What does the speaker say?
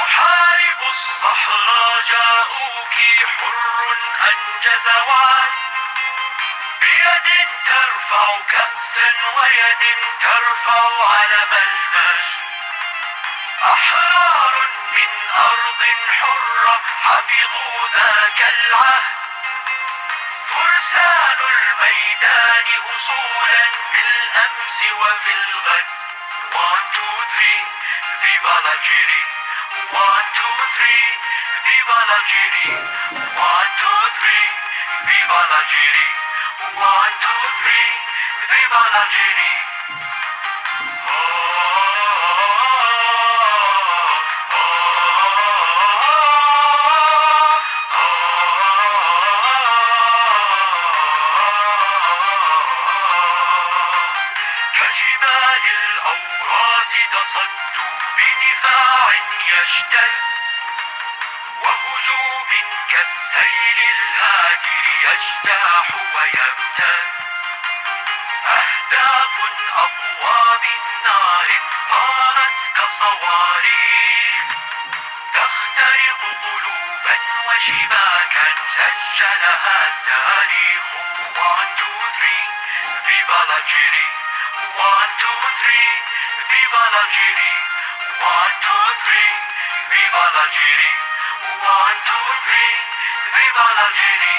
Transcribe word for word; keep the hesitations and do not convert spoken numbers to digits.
محارب الصحراء جاءوك، حر أنجز وعد، بيد ترفع كأسا ويد ترفع علم المجد. أحرار من أرض حرة حفظوا ذاك العهد، فرسان الميدان أصولا بالأمس وفي الغد. One, two, three, viva l'Algérie. One, two, three, viva l'Algérie. One, two, three, viva l'Algérie. One, two, three, viva l'Algérie. كجبال الأوراس تصدوا بدفاع يشتد، وهجوم كالسيل الهادر يجتاح ويمتد. أهداف أقوى من نار طارت كصواريخ، تخترق قلوبا وشباكا سجلها التاريخ. One, two, three, viva l'Algérie. One, two, three, viva l'Algérie. One, two, three, viva l'Algérie. One, two, three, viva l'Algérie.